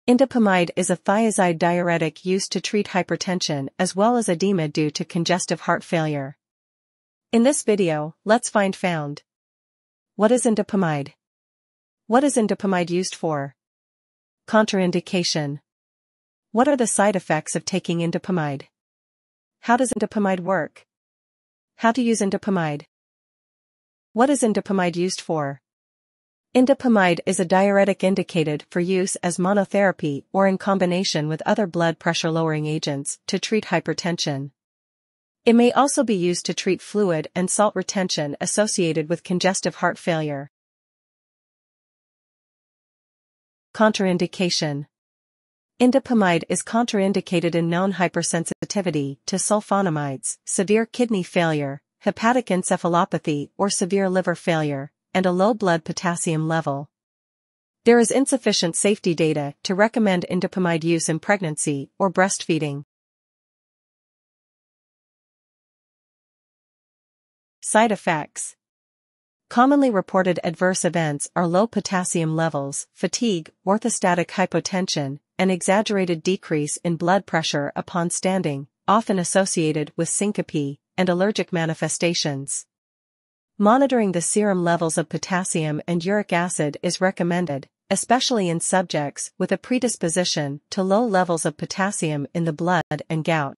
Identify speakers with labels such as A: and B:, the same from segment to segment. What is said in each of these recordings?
A: Indapamide is a thiazide diuretic used to treat hypertension as well as edema due to congestive heart failure. In this video, let's found. What is indapamide? What is indapamide used for? Contraindication. What are the side effects of taking indapamide? How does indapamide work? How to use indapamide? What is indapamide used for? Indapamide is a diuretic indicated for use as monotherapy or in combination with other blood pressure-lowering agents to treat hypertension. It may also be used to treat fluid and salt retention associated with congestive heart failure. Contraindication. Indapamide is contraindicated in known hypersensitivity to sulfonamides, severe kidney failure, hepatic encephalopathy or severe liver failure, and a low blood potassium level. There is insufficient safety data to recommend indapamide use in pregnancy or breastfeeding. Side effects. Commonly reported adverse events are low potassium levels, fatigue, orthostatic hypotension, an exaggerated decrease in blood pressure upon standing, often associated with syncope, and allergic manifestations. Monitoring the serum levels of potassium and uric acid is recommended, especially in subjects with a predisposition to low levels of potassium in the blood and gout.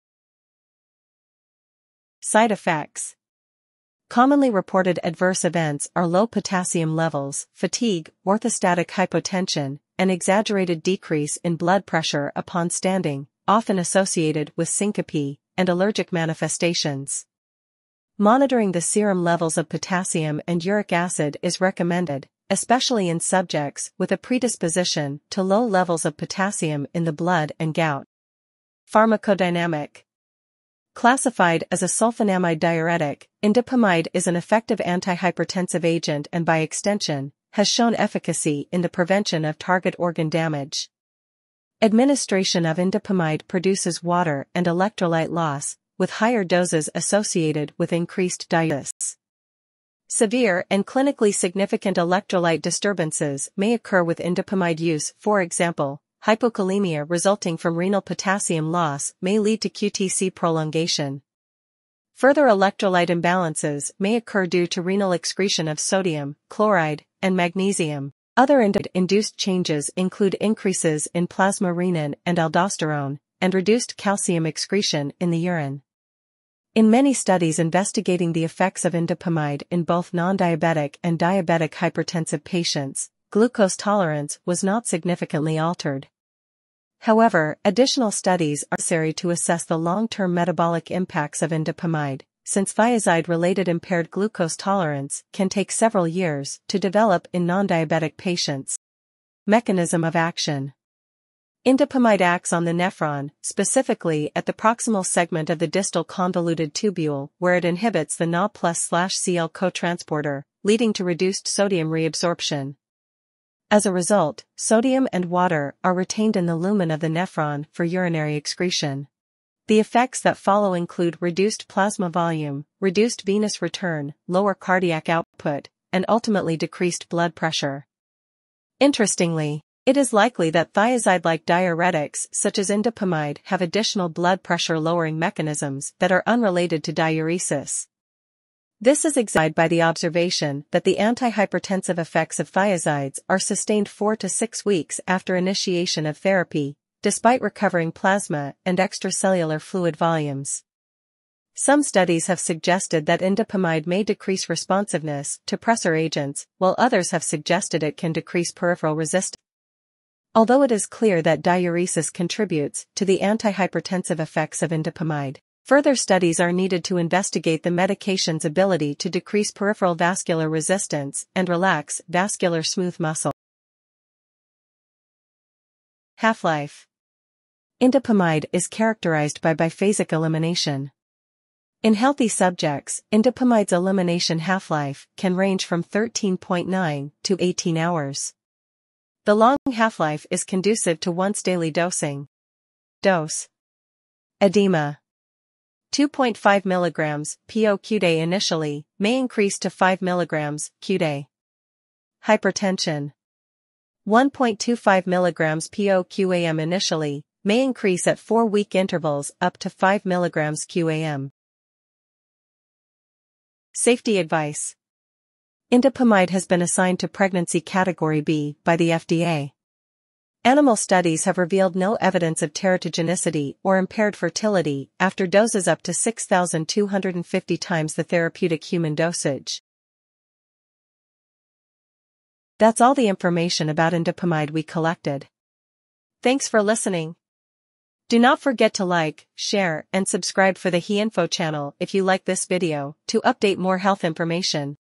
A: Side effects. Commonly reported adverse events are low potassium levels, fatigue, orthostatic hypotension, an exaggerated decrease in blood pressure upon standing, often associated with syncope, and allergic manifestations. Monitoring the serum levels of potassium and uric acid is recommended, especially in subjects with a predisposition to low levels of potassium in the blood and gout. Pharmacodynamic. Classified as a sulfonamide diuretic, indapamide is an effective antihypertensive agent and by extension, has shown efficacy in the prevention of target organ damage. Administration of indapamide produces water and electrolyte loss, with higher doses associated with increased diuresis. Severe and clinically significant electrolyte disturbances may occur with indapamide use, for example, hypokalemia resulting from renal potassium loss may lead to QTc prolongation. Further electrolyte imbalances may occur due to renal excretion of sodium, chloride, and magnesium. Other induced changes include increases in plasma renin and aldosterone, and reduced calcium excretion in the urine. In many studies investigating the effects of indapamide in both non-diabetic and diabetic hypertensive patients, glucose tolerance was not significantly altered. However, additional studies are necessary to assess the long-term metabolic impacts of indapamide, since thiazide-related impaired glucose tolerance can take several years to develop in non-diabetic patients. Mechanism of action. Indapamide acts on the nephron, specifically at the proximal segment of the distal convoluted tubule, where it inhibits the Na+/Cl cotransporter, leading to reduced sodium reabsorption. As a result, sodium and water are retained in the lumen of the nephron for urinary excretion. The effects that follow include reduced plasma volume, reduced venous return, lower cardiac output, and ultimately decreased blood pressure. Interestingly, it is likely that thiazide-like diuretics such as indapamide have additional blood pressure-lowering mechanisms that are unrelated to diuresis. This is explained by the observation that the antihypertensive effects of thiazides are sustained 4 to 6 weeks after initiation of therapy, despite recovering plasma and extracellular fluid volumes. Some studies have suggested that indapamide may decrease responsiveness to pressor agents, while others have suggested it can decrease peripheral resistance. Although it is clear that diuresis contributes to the antihypertensive effects of indapamide, further studies are needed to investigate the medication's ability to decrease peripheral vascular resistance and relax vascular smooth muscle. Half-life. Indapamide is characterized by biphasic elimination. In healthy subjects, indapamide's elimination half-life can range from 13.9 to 18 hours. The long half-life is conducive to once-daily dosing. Dose. Edema. 2.5 mg PO q-day initially, may increase to 5 mg q-day. Hypertension. 1.25 mg PO/qAm initially, may increase at 4-week intervals up to 5 mg qAm. Safety advice. Indapamide has been assigned to pregnancy category B by the FDA. Animal studies have revealed no evidence of teratogenicity or impaired fertility after doses up to 6,250 times the therapeutic human dosage. That's all the information about indapamide we collected. Thanks for listening. Do not forget to like, share, and subscribe for the HeInfo channel if you like this video to update more health information.